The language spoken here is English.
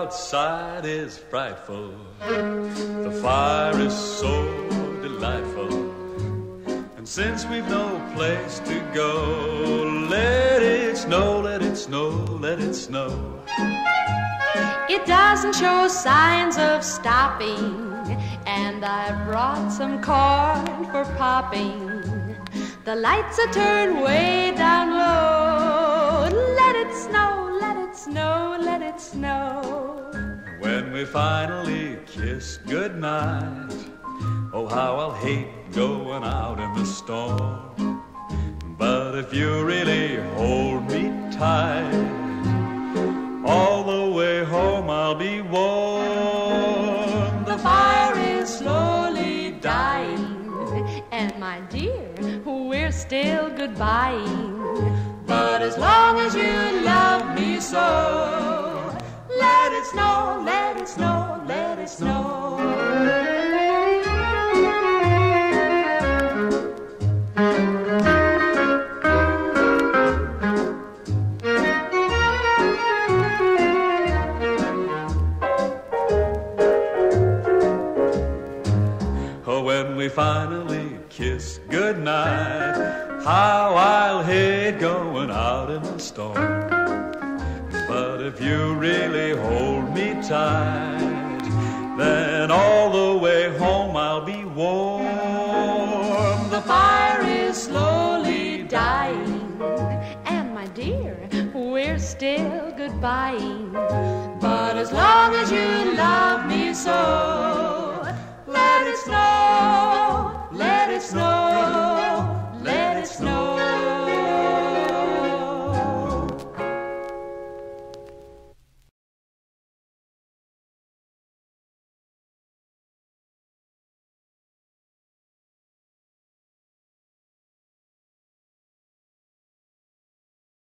outside is frightful. The fire is so delightful. And since we've no place to go, let it snow, let it snow, let it snow. It doesn't show signs of stopping, and I brought some corn for popping. The lights are turned way down low. Let it snow, let it snow, let it snow. When we finally kiss goodnight, oh how I'll hate going out in the storm. But if you really hold me tight, all the way home I'll be warm. The fire is slowly dying, and my dear, we're still goodbying. But as long as you love me so, let it snow, let it snow, let it snow. When we finally kiss goodnight, how I'll hate going out in the storm. But if you really hold me tight, then all the way home I'll be warm. The fire is slowly dying, and my dear, we're still goodbying. But as long as you love me so,